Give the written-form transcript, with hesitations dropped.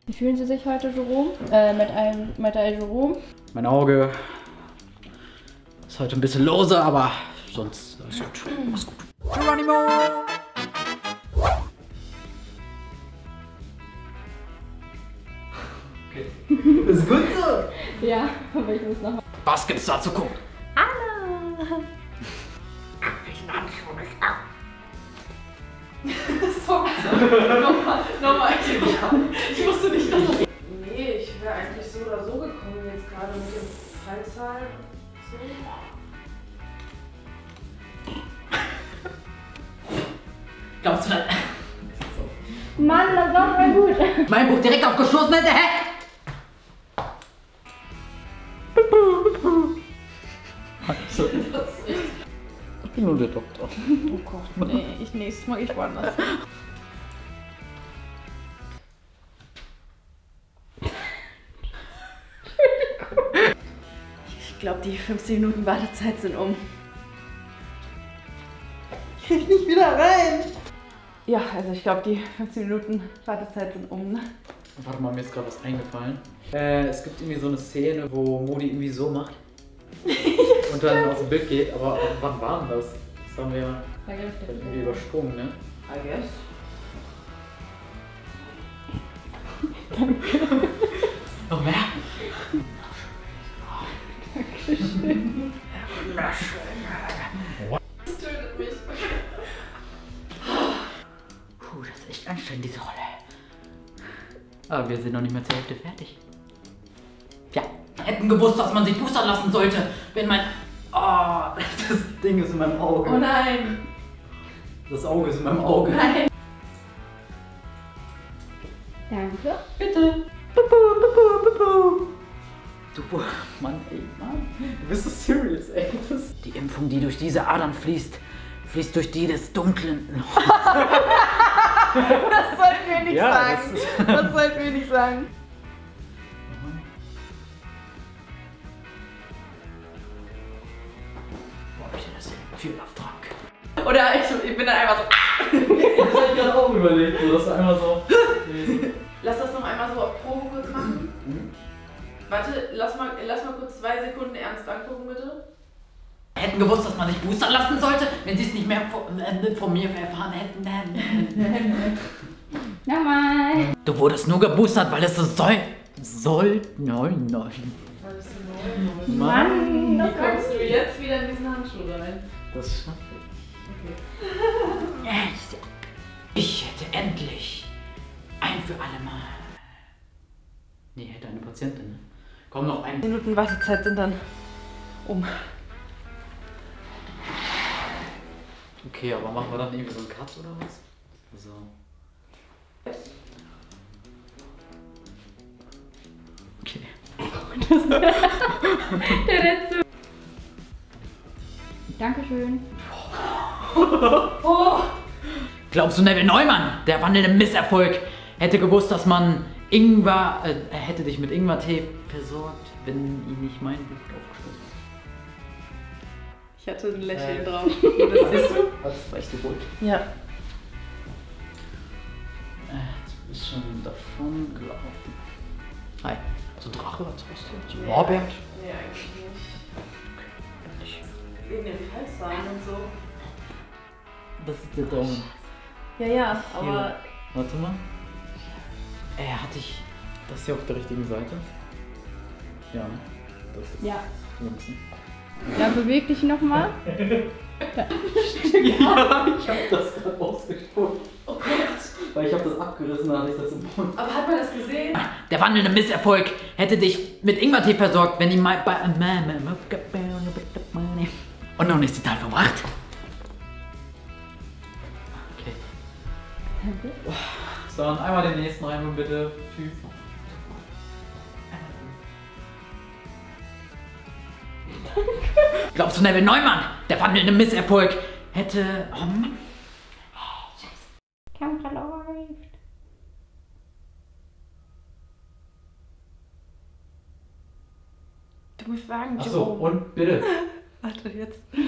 Wie fühlen Sie sich heute, Jerome? Mit Jerome? Mein Auge ist heute ein bisschen lose, aber sonst alles gut. Alles gut. Geronimo! Okay. Ist gut so? Ja, aber ich muss noch. Was gibt's da zu gucken? Anna! Ich Handschuhe nicht ab. Sorry. Nochmal. Ich wusste nicht, dass das... Nee, ich wäre eigentlich so oder so gekommen, jetzt gerade mit dem Fallzahl. So. Glaubst du das? Mann, das war mal gut. Mein Buch direkt aufgestoßen hätte, hä? Ich bin nur der Doktor. Oh Gott, nee, nächstes Mal ich woanders. Ich glaube, die 15 Minuten Wartezeit sind um. Ich krieg nicht wieder rein. Ja, also ich glaube, die 15 Minuten Wartezeit sind um, ne? Warte mal, mir ist gerade was eingefallen. Es gibt irgendwie so eine Szene, wo Modi irgendwie so macht. Und dann aus dem Bild geht, aber wann war denn das? Das haben wir ja irgendwie übersprungen, ne? I guess. Noch mehr? Das tötet mich. Puh, das ist echt anstrengend, diese Rolle. Aber wir sind noch nicht mehr zur Hälfte fertig. Ja, hätten gewusst, dass man sich boostern lassen sollte, wenn mein... Oh, das Ding ist in meinem Auge. Oh nein. Das Auge ist in meinem Auge. Nein. Danke. Bitte. Du, Mann, ey, Mann. Du bist so serious, ey. Die Impfung, die durch diese Adern fließt, fließt durch die des Dunklen. Das sollten wir nicht sagen. Das sollten wir nicht sagen. Boah, ich das viel auf Trank. Oder ich bin dann einfach so. Das hab ich gerade auch überlegt, so, dass du einmal so. Lass das noch einmal so auf Probe kurz machen. Warte, lass mal kurz 2 Sekunden ernst angucken, bitte. Hätten gewusst, dass man sich boostern lassen sollte, wenn sie es nicht mehr von mir erfahren hätten. Nochmal. Du wurdest nur geboostert, weil es so soll. Nein. Was ist denn Mann, Wie das war kommst du jetzt wieder in diesen Handschuh rein? Das schaffe Okay. ich. Ich hätte endlich ein für alle Mal. Nee, hätte eine Patientin. Ne? Komm, noch ein. Minuten Wartezeit sind dann um. Okay, aber machen wir dann irgendwie so einen Cut oder was? So. Okay. der letzte. Dankeschön. Oh! Glaubst du, Neville Neumann, der wandelnde Misserfolg, hätte gewusst, dass man Ingwer, hätte dich mit Ingwertee versorgt, wenn ihm nicht mein Buch aufgeschlossen Ich hatte ein Lächeln drauf. ist? Das weißt du wohl. Ja. Du bist schon davon gelaufen. Hi. So Drache, was hast du? So Norbert? Nee, eigentlich nicht. Nicht. Wegen den Fallzahlen und so. Das ist der Daumen. Ja, aber. Hier. Warte mal. Hatte ich das hier auf der richtigen Seite? Ja, ne? Das ist Ja. links. Ne? Ja, beweg dich nochmal. Ja, ich hab das gerade ausgespuckt. Oh Gott. Weil ich hab das abgerissen, da hatte ich das im Mund. Aber hat man das gesehen? Der wandelnde Misserfolg hätte dich mit Ingwertee versorgt, wenn ihm mal und noch nicht total verbracht. Okay. So, und einmal den nächsten rein, bitte. Tschüss. Glaubst du, Neville Neumann, der wandelnde Misserfolg, hätte... Oh Mann. Kamera läuft. Du musst sagen, Achso, Jerome. und bitte. Warte jetzt.